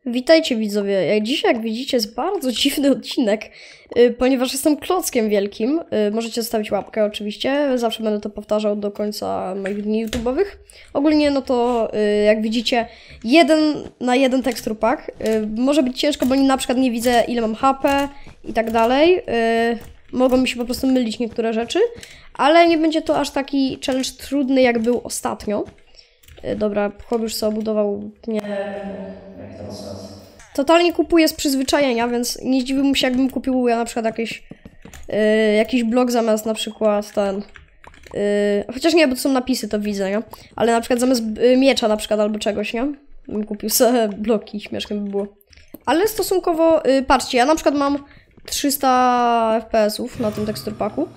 Witajcie widzowie, jak widzicie jest bardzo dziwny odcinek, ponieważ jestem klockiem wielkim. Możecie zostawić łapkę oczywiście, zawsze będę to powtarzał do końca moich dni YouTube'owych. Ogólnie no to jak widzicie 1 tekstur pack. Może być ciężko, bo na przykład nie widzę ile mam HP i tak dalej. Mogą mi się po prostu mylić niektóre rzeczy, ale nie będzie to aż taki challenge trudny jak był ostatnio. Dobra, chłop już sobie obudował, nie wiem, jak to ma sens. Totalnie kupuję z przyzwyczajenia, więc nie zdziwiłbym się, jakbym kupił ja na przykład jakiś blok zamiast na przykład ten... chociaż nie, bo to są napisy, to widzę, nie? Ale na przykład zamiast miecza na przykład albo czegoś, nie? Bym kupił sobie bloki, śmiesznie by było. Ale stosunkowo, patrzcie, ja na przykład mam 300 FPS-ów na tym teksturpaku,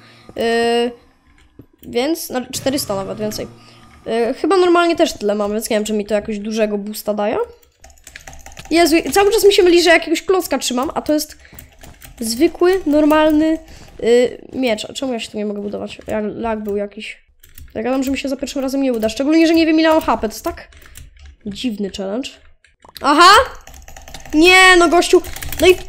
więc, 400 nawet więcej. Chyba normalnie też tyle mam, więc nie wiem, czy mi to jakoś dużego boosta daje. Jezu, cały czas mi się myli, że jakiegoś klocka trzymam, a to jest zwykły, normalny miecz. A czemu ja się tu nie mogę budować? Lag był jakiś. Ja gadam, że mi się za pierwszym razem nie uda. Szczególnie, że nie wiem ile mam HP. To jest tak dziwny challenge. Aha! Nie, no gościu. No i...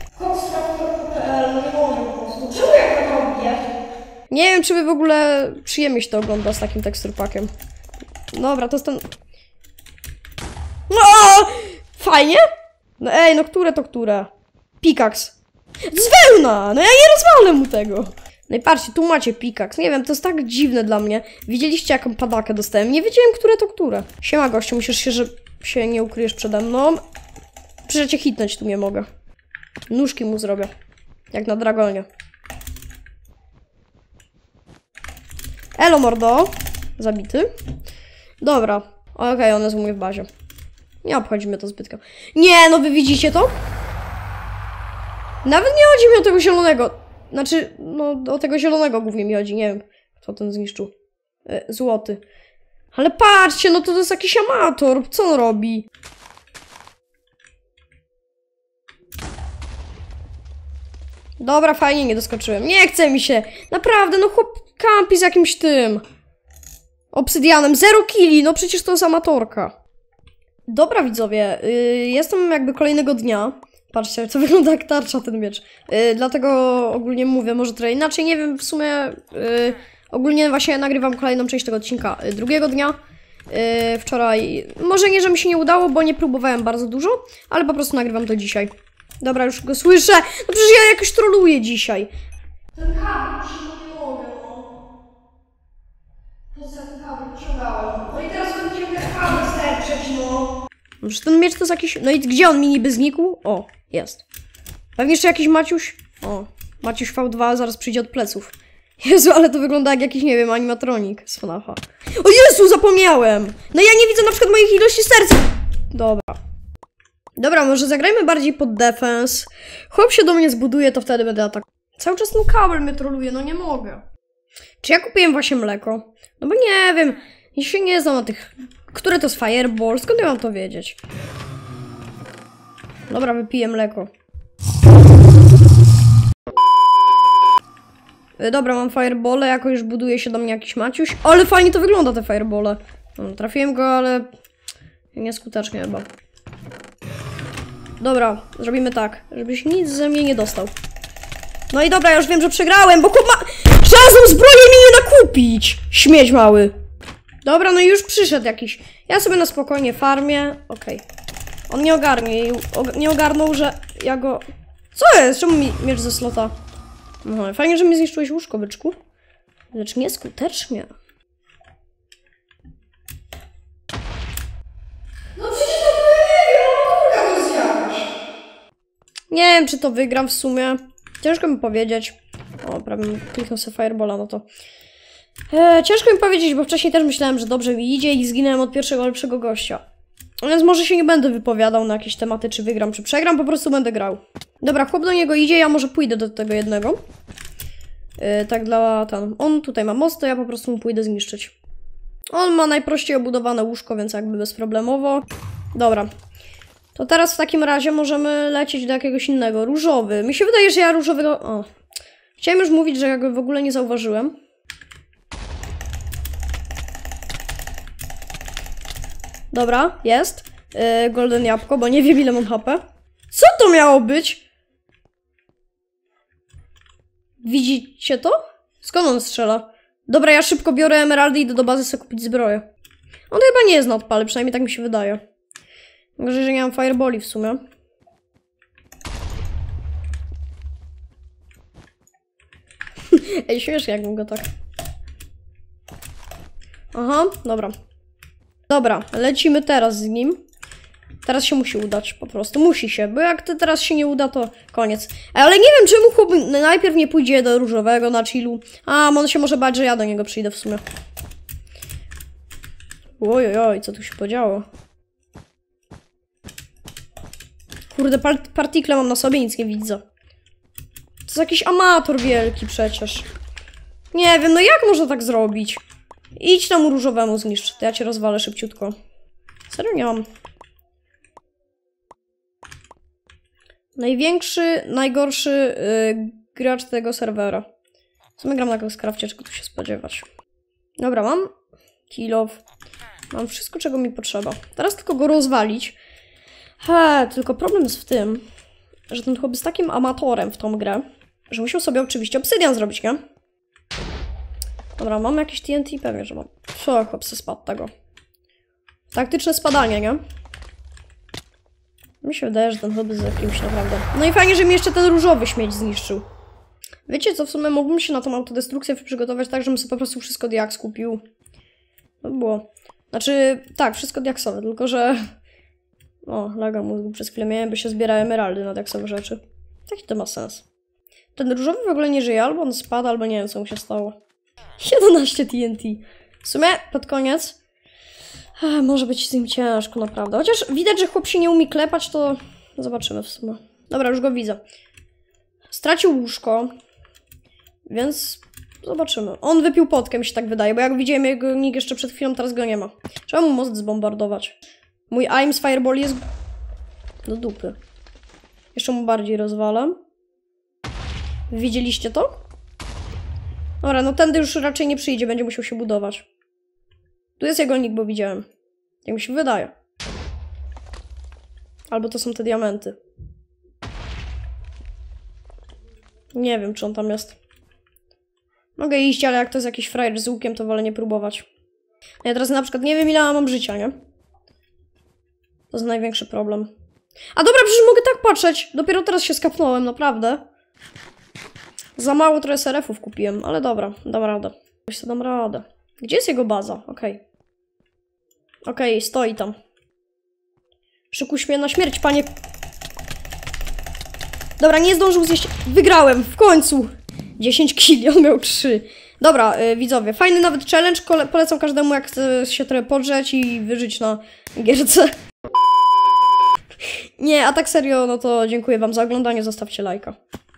Czemu ja tak robię? Nie wiem, czy wy w ogóle przyjemnie się to ogląda z takim teksturpakiem. Dobra, to jest ten... No! Fajnie? No ej, no które to które? Pickaxe. Z wełna! No ja nie rozwalę mu tego. No i patrzcie, tu macie pickaxe. Nie wiem, to jest tak dziwne dla mnie. Widzieliście jaką padakę dostałem? Nie wiedziałem, które to które. Siema gościu, musisz się, że się nie ukryjesz przede mną. Przecież cię hitnąć tu nie mogę. Nóżki mu zrobię. Jak na dragonie. Elo mordo. Zabity. Dobra. Okej, on jest u mnie w bazie. Nie obchodzi mnie to zbytnio. Nie, no wy widzicie to? Nawet nie chodzi mi o tego zielonego. Znaczy, no o tego zielonego głównie mi chodzi. Nie wiem, kto ten zniszczył. Złoty. Ale patrzcie, no to jest jakiś amator. Co on robi? Dobra, fajnie, nie doskoczyłem. Nie chce mi się. Naprawdę, no chłop kampi z jakimś tym obsydianem. 0 killi, no przecież to jest amatorka. Dobra widzowie, jestem jakby kolejnego dnia. Patrzcie, to wygląda jak tarcza ten miecz. Dlatego ogólnie mówię, może trochę inaczej, nie wiem w sumie. Ogólnie właśnie nagrywam kolejną część tego odcinka drugiego dnia. Wczoraj, może nie, że mi się nie udało, bo nie próbowałem bardzo dużo, ale po prostu nagrywam to dzisiaj. Dobra, już go słyszę. No przecież ja jakoś troluję dzisiaj. Ten kabel, nie mogę, no. To jest ten kabel, ciągałem. No i teraz będziemy kabel sterczeć, no. Przecież ten miecz to jest jakiś... No i gdzie on mi niby znikł? O, jest. Pewnie jeszcze jakiś Maciuś? O, Maciuś V2 zaraz przyjdzie od pleców. Jezu, ale to wygląda jak jakiś, nie wiem, animatronik z FNAF-a. O Jezu, zapomniałem! No ja nie widzę na przykład moich ilości serc. Dobra. Dobra, może zagrajmy bardziej pod defense. Chłop się do mnie zbuduje, to wtedy będę atakował. Cały czas ten kabel mnie troluje, no nie mogę. Czy ja kupiłem właśnie mleko? No bo nie wiem, ja się nie znam na tych... Które to jest fireball? Skąd ja mam to wiedzieć? Dobra, wypiję mleko. Dobra, mam firebole, jako już buduje się do mnie jakiś Maciuś. Ale fajnie to wygląda, te firebole. No, trafiłem go, ale... nieskutecznie chyba. Dobra, zrobimy tak, żebyś nic ze mnie nie dostał. No i dobra, ja już wiem, że przegrałem, bo chłop ma... Żelazną zbroję mi nie nakupić! Śmieć mały. Dobra, no i już przyszedł jakiś. Ja sobie na spokojnie farmię. Okej. On nie ogarnie. Nie ogarnął, że ja go... Co jest? Czemu mi miecz ze slota? No, fajnie, że mi zniszczyłeś łóżko, byczku. Lecz nieskutecznie. No przecież to jest jakaś. Nie wiem, czy to wygram w sumie. Ciężko mi powiedzieć. O, prawie kliknął sobie firebola, no to... ciężko mi powiedzieć, bo wcześniej też myślałem, że dobrze mi idzie i zginąłem od pierwszego lepszego gościa. Więc może się nie będę wypowiadał na jakieś tematy, czy wygram, czy przegram, po prostu będę grał. Dobra, chłop do niego idzie, ja może pójdę do tego jednego. Tak dla ten... On tutaj ma most, to ja po prostu mu pójdę zniszczyć. On ma najprościej obudowane łóżko, więc jakby bezproblemowo. Dobra. To teraz w takim razie możemy lecieć do jakiegoś innego. Różowy. Mi się wydaje, że ja różowego... O. Chciałem już mówić, że ja go w ogóle nie zauważyłem. Dobra, jest. golden jabłko, bo nie wiem ile mam HP. Co to miało być? Widzicie to? Skąd on strzela? Dobra, ja szybko biorę emeraldy i idę do bazy sobie kupić zbroję. On chyba nie jest na odpale, przynajmniej tak mi się wydaje. Gorzej, że nie mam fireboli w sumie. Ej, śmiesznie jakbym go tak... Aha, dobra. Dobra, lecimy teraz z nim. Teraz się musi udać, po prostu. Musi się, bo jak to teraz się nie uda, to koniec. Ale nie wiem, czemu chłop najpierw nie pójdzie do różowego na chillu. A, on się może bać, że ja do niego przyjdę w sumie. Ojojoj, co tu się podziało? Kurde, partikle mam na sobie, nic nie widzę. To jest jakiś amator wielki przecież. Nie wiem, no jak można tak zrobić? Idź tam różowemu zniszcz, to ja cię rozwalę szybciutko. Serio nie mam. Największy, najgorszy gracz tego serwera. W sumie gram na Scrafcie, czego tu się spodziewać. Dobra, mam kill off. Mam wszystko, czego mi potrzeba. Teraz tylko go rozwalić. Tylko problem jest w tym, że ten chłop jest takim amatorem w tą grę, że musiał sobie oczywiście obsydian zrobić, nie? Dobra, mam jakieś TNT? Pewnie, że mam. Co, chłop se spadł tego. Taktyczne spadanie, nie? Mi się wydaje, że ten chłop jest jakimś naprawdę... No i fajnie, że mi jeszcze ten różowy śmieć zniszczył. Wiecie co, w sumie mógłbym się na tą autodestrukcję przygotować tak, żebym sobie po prostu wszystko diaks kupił. To by było. Znaczy, tak, wszystko diaksowe, tylko że... O, laga mózgu przez chwilę miałem, by się zbiera emeraldy na diaksowe rzeczy. Taki to ma sens. Ten różowy w ogóle nie żyje, albo on spada, albo nie wiem, co mu się stało. 11 TNT. W sumie, pod koniec... może być z nim ciężko, naprawdę. Chociaż widać, że chłop się nie umie klepać, to... Zobaczymy w sumie. Dobra, już go widzę. Stracił łóżko. Więc... Zobaczymy. On wypił potkę, mi się tak wydaje, bo jak widziałem jego nick jeszcze przed chwilą, teraz go nie ma. Trzeba mu most zbombardować. Mój aim z fireball jest... do dupy. Jeszcze mu bardziej rozwalam. Widzieliście to? Dobra, no tędy już raczej nie przyjdzie, będzie musiał się budować. Tu jest jego nick, bo widziałem. Jak mi się wydaje. Albo to są te diamenty. Nie wiem, czy on tam jest. Mogę iść, ale jak to jest jakiś frajer z łukiem, to wolę nie próbować. Ja teraz na przykład nie wiem, ile mam życia, nie? To jest największy problem. A dobra, przecież mogę tak patrzeć. Dopiero teraz się skapnąłem, naprawdę. Za mało trochę serefów kupiłem, ale dobra, dam radę. Jeszcze dam radę. Gdzie jest jego baza? Okej. Okej, stoi tam. Przykuś mnie na śmierć, panie. Dobra, nie zdążył zjeść. Wygrałem, w końcu. 10 killi, on miał 3. Dobra, widzowie, fajny nawet challenge. Polecam każdemu, jak chce się trochę podrzeć i wyżyć na gierce. Nie, a tak serio, no to dziękuję wam za oglądanie, zostawcie lajka.